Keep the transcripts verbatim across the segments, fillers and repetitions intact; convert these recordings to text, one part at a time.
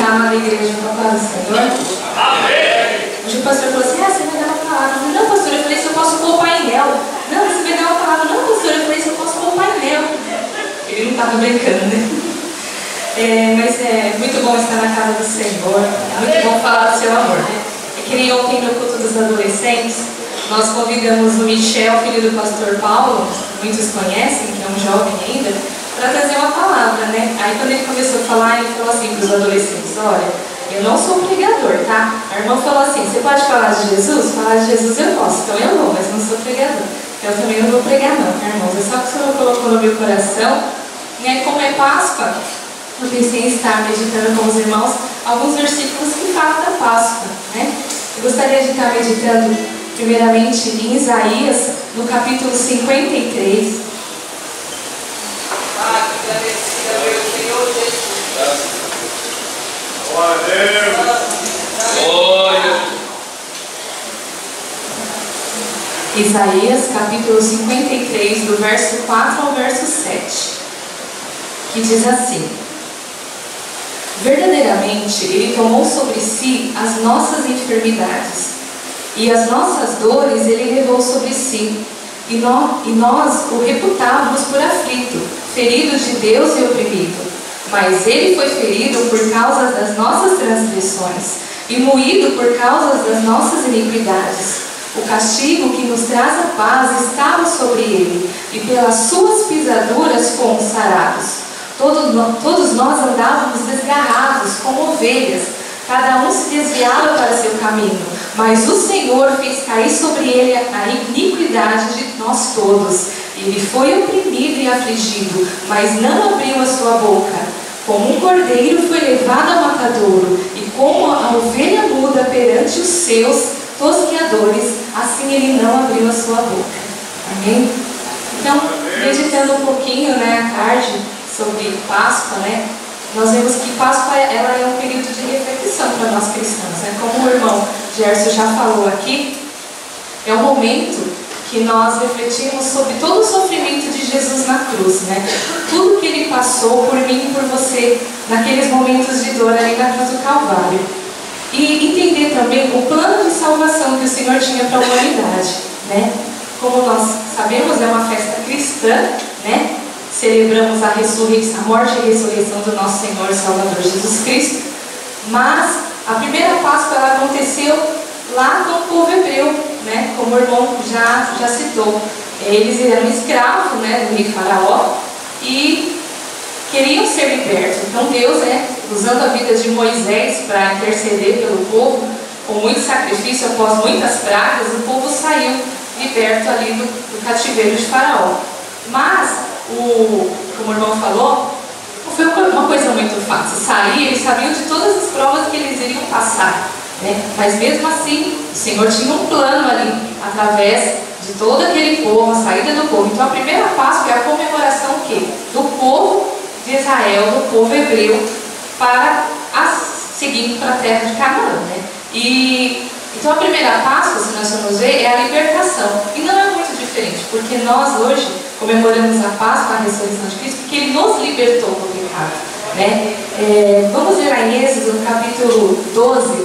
está na igreja com a paz do Senhor? Amém! Hoje o pastor falou assim, ah, você vai dar uma palavra. Eu falei, não, pastor, eu falei, se eu posso pôr o painel. Não, você vai dar uma palavra. Não, pastor, eu falei, se eu posso pôr o painel. Ele não estava brincando, né? É, mas é muito bom estar na casa do Senhor. É muito bom falar do seu amor, né? É que nem ontem no culto dos adolescentes, nós convidamos o Michel, filho do pastor Paulo, muitos conhecem, que é um jovem ainda, para trazer uma palavra, né? Aí quando ele começou a falar, ele falou assim para os adolescentes, olha, eu não sou pregador, tá? A irmã falou assim, você pode falar de Jesus? Falar de Jesus eu posso, então eu vou, mas não sou pregador. Eu também não vou pregar não, tá, irmãos? É só que o Senhor colocou no meu coração, né? Como é Páscoa, eu pensei em estar meditando com os irmãos alguns versículos que falam da Páscoa, né? Eu gostaria de estar meditando primeiramente em Isaías, no capítulo cinquenta e três. Ah, que agradecida, meu Senhor Jesus. Glória a Deus. Glória. Isaías, capítulo cinquenta e três, do verso quatro ao verso sete, que diz assim: verdadeiramente Ele tomou sobre si as nossas enfermidades, e as nossas dores Ele levou sobre si, e nós, e nós o reputávamos por aflito, ferido de Deus e oprimido. Mas Ele foi ferido por causa das nossas transgressões, e moído por causa das nossas iniquidades. O castigo que nos traz a paz estava sobre Ele, e pelas suas pisaduras fomos sarados. Todos, todos nós andávamos desgarrados como ovelhas, cada um se desviava para seu caminho, mas o Senhor fez cair sobre ele a iniquidade de nós todos. Ele foi oprimido e afligido, mas não abriu a sua boca. Como um cordeiro foi levado ao matadouro, e como a ovelha muda perante os seus tosqueadores, assim ele não abriu a sua boca. Amém? Então, meditando um pouquinho, né, à tarde, sobre Páscoa, né, nós vemos que Páscoa ela é um período de reflexão para nós cristãos, né? Como o irmão Gerson já falou aqui, é um momento que nós refletimos sobre todo o sofrimento de Jesus na cruz, né? Tudo que Ele passou por mim e por você, naqueles momentos de dor ali na cruz do Calvário. E entender também o plano de salvação que o Senhor tinha para a humanidade, né? Como nós sabemos, é uma festa cristã, né? Celebramos a ressurreição, a morte e a ressurreição do nosso Senhor e Salvador Jesus Cristo. Mas a primeira Páscoa ela aconteceu lá com o povo hebreu, né? Como o irmão já, já citou. Eles eram escravos, né, do rei Faraó e queriam ser libertos. Então Deus, né, usando a vida de Moisés para interceder pelo povo, com muito sacrifício, após muitas pragas, o povo saiu liberto ali do, do cativeiro de Faraó. Mas, o, como o irmão falou, não foi uma coisa muito fácil. Sair, eles sabiam de todas as provas que eles iriam passar, né? Mas mesmo assim, o Senhor tinha um plano ali, através de todo aquele povo, a saída do povo. Então a primeira Páscoa é a comemoração o quê? Do povo de Israel, do povo hebreu, para a, seguindo para a terra de Canaã, né? E então a primeira Páscoa, se nós formos ver, é a libertação. E não é muito diferente, porque nós hoje comemoramos a Páscoa, a ressurreição de Cristo, porque Ele nos libertou do pecado, né? É, vamos ver lá em Êxodo, no capítulo doze.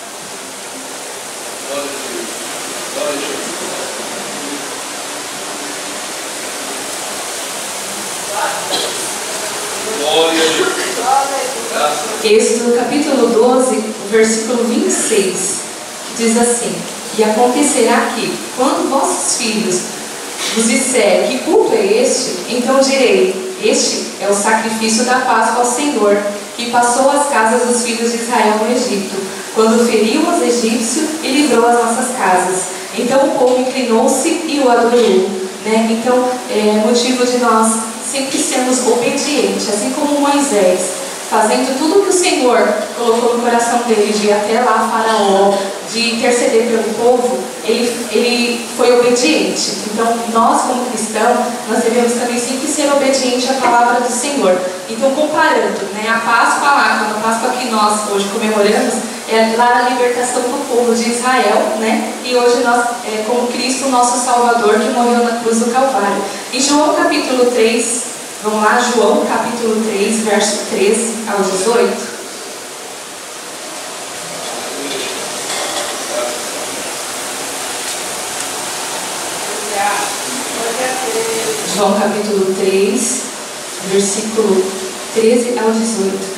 Êxodo capítulo doze, o versículo vinte e seis, que diz assim: e acontecerá que, quando vossos filhos vos disserem que culto é este, então direi: este é o sacrifício da Páscoa ao Senhor, que passou as casas dos filhos de Israel no Egito, quando feriu os egípcios e livrou as nossas casas. Então o povo inclinou-se e o adorou, né? Então é motivo de nós sempre sermos obedientes, assim como Moisés, fazendo tudo o que o Senhor colocou no coração dele, de ir até lá Faraó, de interceder pelo povo. Ele, ele foi obediente. Então nós, como cristãos, nós devemos também sempre ser obedientes à palavra do Senhor. Então, comparando, né, a Páscoa lá, a Páscoa que nós hoje comemoramos, é lá a libertação do povo de Israel, né? E hoje nós, é, como Cristo, nosso Salvador, que morreu na cruz do Calvário. Em João capítulo três, vamos lá, João capítulo três, verso treze ao dezoito. João capítulo três, versículo treze ao dezoito.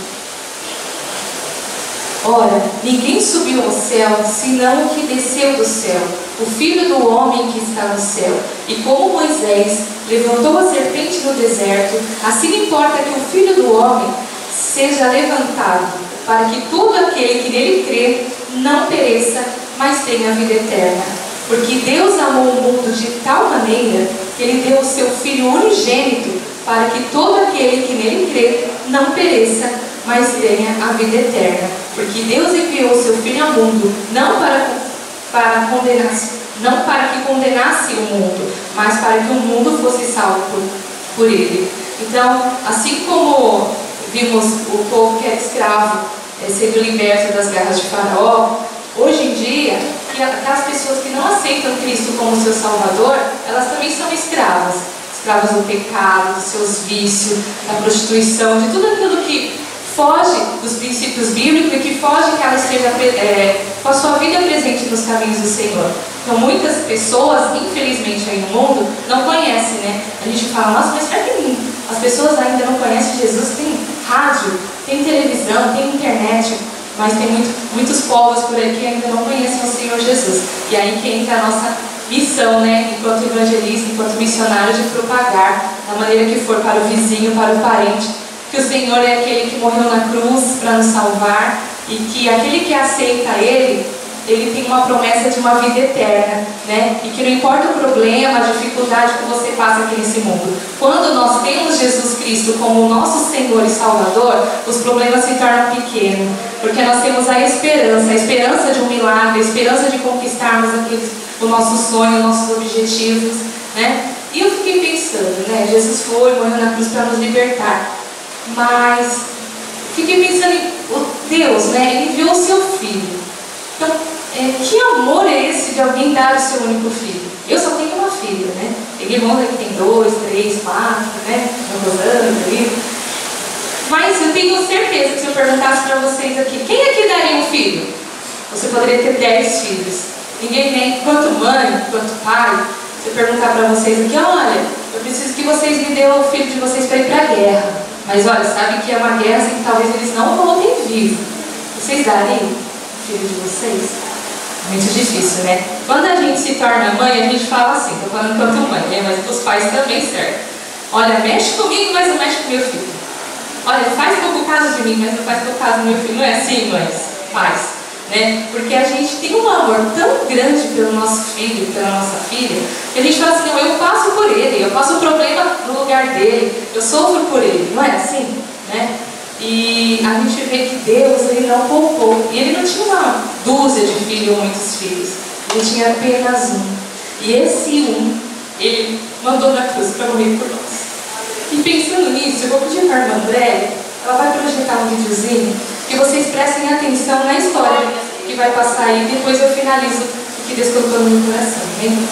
Ora, ninguém subiu ao céu, senão o que desceu do céu, o Filho do homem que está no céu. E como Moisés levantou a serpente no deserto, assim importa que o Filho do homem seja levantado, para que todo aquele que nele crê não pereça, mas tenha vida eterna. Porque Deus amou o mundo de tal maneira que Ele deu o seu Filho unigênito, para que todo aquele que nele crê não pereça, mas tenha a vida eterna. Porque Deus enviou o seu Filho ao mundo, não para, para condenar, não para que condenasse o mundo, mas para que o mundo fosse salvo por, por Ele. Então, assim como vimos o povo que era escravo é, sendo liberto das garras de Faraó, hoje em dia, que aquelas pessoas que não aceitam Cristo como seu Salvador, elas também são escravas. Escravas do pecado, dos seus vícios, da prostituição, de tudo aquilo que foge dos princípios bíblicos e que foge que ela esteja é, com a sua vida presente nos caminhos do Senhor. Então muitas pessoas, infelizmente aí no mundo, não conhecem, né? A gente fala, nossa, mas será que as pessoas ainda não conhecem Jesus? Tem rádio, tem televisão, tem internet, mas tem muito, muitos povos por aí que ainda não conhecem o Senhor Jesus. E aí que entra a nossa missão, né? Enquanto evangelista, enquanto missionário, de propagar da maneira que for para o vizinho, para o parente, que o Senhor é aquele que morreu na cruz para nos salvar e que aquele que aceita Ele, Ele tem uma promessa de uma vida eterna, né? E que não importa o problema, a dificuldade que você passa aqui nesse mundo, quando nós temos Jesus Cristo como o nosso Senhor e Salvador, os problemas se tornam pequenos, porque nós temos a esperança, a esperança de um milagre, a esperança de conquistarmos aqueles, o nosso sonho, os nossos objetivos, né? E eu fiquei pensando, né? Jesus foi, morreu na cruz para nos libertar. Mas fiquei pensando em Deus, né? Ele enviou o seu filho. Então, é, que amor é esse de alguém dar o seu único filho? Eu só tenho uma filha, né? Tem irmãos aqui que tem dois, três, quatro, né? Ali. Mas eu tenho certeza que se eu perguntasse para vocês aqui, quem aqui daria um filho? Você poderia ter dez filhos. Ninguém nem, quanto mãe, quanto pai, se eu perguntar para vocês aqui, olha, eu preciso que vocês me dêem o filho de vocês para ir para a guerra. Mas olha, sabe que é uma guerra assim, que talvez eles não voltem vivos. Vocês dariam o filho de vocês? Muito difícil, né? Quando a gente se torna mãe, a gente fala assim, estou falando quanto mãe, né? Mas os pais também servem. Olha, mexe comigo, mas não mexe com meu filho. Olha, faz pouco caso de mim, mas não faz pouco caso do meu filho. Não é assim, mães? Pais. Né? Porque a gente tem um amor tão grande pelo nosso filho, pela nossa filha, que a gente fala assim, não, eu passo por ele, eu passo o problema no lugar dele, eu sofro por ele, não é assim? Né? E a gente vê que Deus, Ele não poupou, e Ele não tinha uma dúzia de filhos ou muitos filhos, Ele tinha apenas um, e esse um, Ele mandou na cruz para morrer por nós. E pensando nisso, eu vou pedir para a irmã André, ela vai projetar um videozinho, que vocês prestem atenção na história que vai passar aí, depois eu finalizo o que Deus colocou no meu coração. Amém?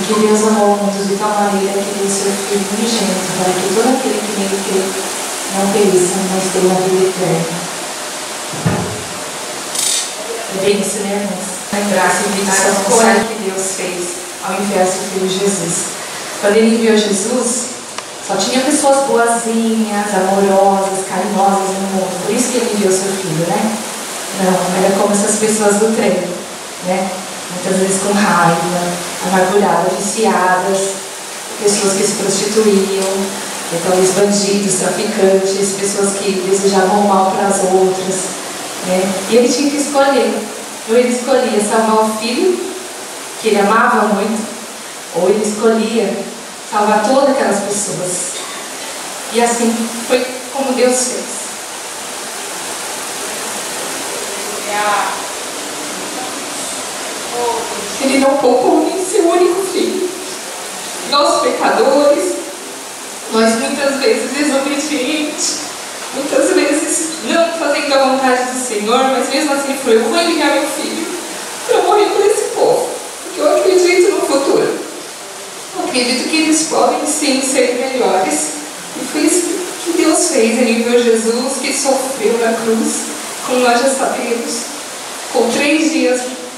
Porque Deus amou o mundo de tal maneira que deu seu Filho unigênito, para que todo aquele que nele crê não pereça, mas tenha a vida eterna. É bem isso, né, irmãos? Lembrar sempre dessa escolha que Deus fez ao enviar seu Filho Jesus. Quando Ele enviou Jesus, só tinha pessoas boazinhas, amorosas, carinhosas no mundo. Por isso que Ele enviou seu Filho, né? Não, era como essas pessoas do trem, né? Muitas vezes com raiva, amarguradas, viciadas, pessoas que se prostituíam, talvez bandidos, traficantes, pessoas que desejavam mal para as outras, né? E Ele tinha que escolher. Ou Ele escolhia salvar o filho, que Ele amava muito, ou Ele escolhia salvar todas aquelas pessoas. E assim foi como Deus fez. Ele não poupou nem seu único filho. Nós pecadores, nós muitas vezes desobedientes, muitas vezes não fazendo a vontade do Senhor, mas mesmo assim Ele falou: eu vou enviar meu filho para morrer por esse povo, porque eu acredito no futuro. Eu acredito que eles podem sim ser melhores. E foi isso que Deus fez. Ele enviou Jesus, que sofreu na cruz, como nós já sabemos. Ficou três dias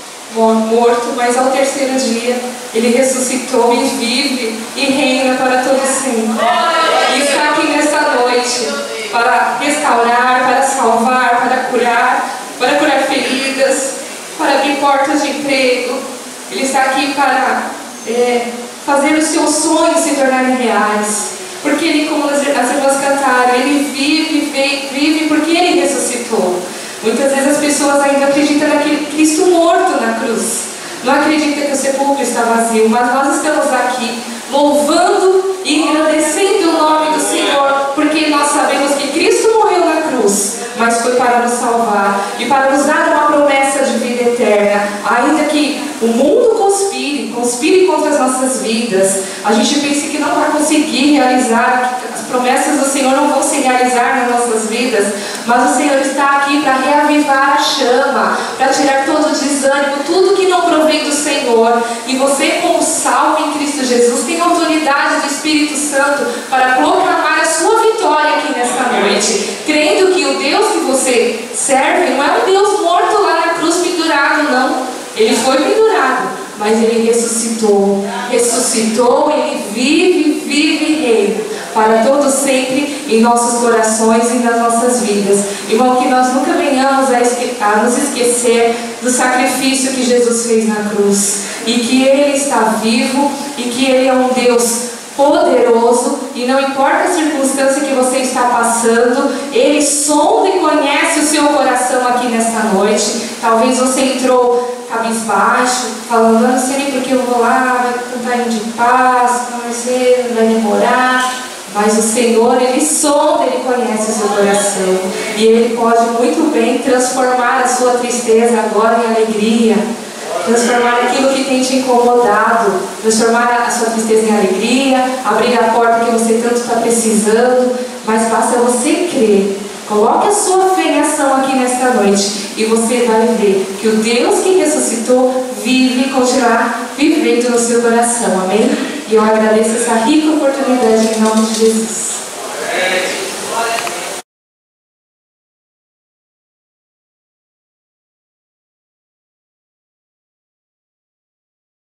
morto, mas ao terceiro dia Ele ressuscitou e vive e reina para todo sempre. E está aqui nesta noite para restaurar, para salvar, para curar, para curar feridas, para abrir portas de emprego. Ele está aqui para é, fazer os seus sonhos se tornarem reais. Porque Ele, como as irmãs cantaram, Ele vive, vive, vive porque Ele ressuscitou. Muitas vezes as pessoas ainda acreditam naquele Cristo morto na cruz. Não acreditam que o sepulcro está vazio, mas nós estamos aqui louvando e engrandecendo o nome do Senhor, porque nós sabemos que Cristo morreu na cruz, mas foi para nos salvar e para nos dar uma promessa de vida eterna. Ainda que o mundo conspire, conspire contra as nossas vidas, a gente pensa que não vai conseguir realizar, que as promessas do Senhor não vão se realizar nas nossas vidas, mas o Senhor está aqui para reavivar a chama, para tirar todo o desânimo, tudo que não provém do Senhor. E você, como salvo em Cristo Jesus, tem autoridade do Espírito Santo para proclamar a sua vitória aqui nesta noite, crendo que o Deus que você serve não é um Deus morto lá na cruz pendurado, não. Ele foi pendurado, mas Ele ressuscitou. Ressuscitou, Ele vive, vive e reina para todo sempre em nossos corações e nas nossas vidas. Irmão, que nós nunca venhamos a, esque a nos esquecer do sacrifício que Jesus fez na cruz, e que Ele está vivo, e que Ele é um Deus poderoso, e não importa a circunstância que você está passando, Ele sonda e conhece o seu coração aqui nesta noite. Talvez você entrou cabisbaixo, falando: não sei nem porque eu vou lá, vai cantar de paz, vai ser, vai demorar. Mas o Senhor, Ele sonda, Ele conhece o seu coração, e Ele pode muito bem transformar a sua tristeza agora em alegria, transformar aquilo que tem te incomodado, transformar a sua tristeza em alegria, abrir a porta que você tanto está precisando. Mas basta você crer. Coloque a sua fé em ação aqui nesta noite, e você vai ver que o Deus que ressuscitou vive e continuará vivendo no seu coração. Amém? E eu agradeço essa rica oportunidade em nome de Jesus.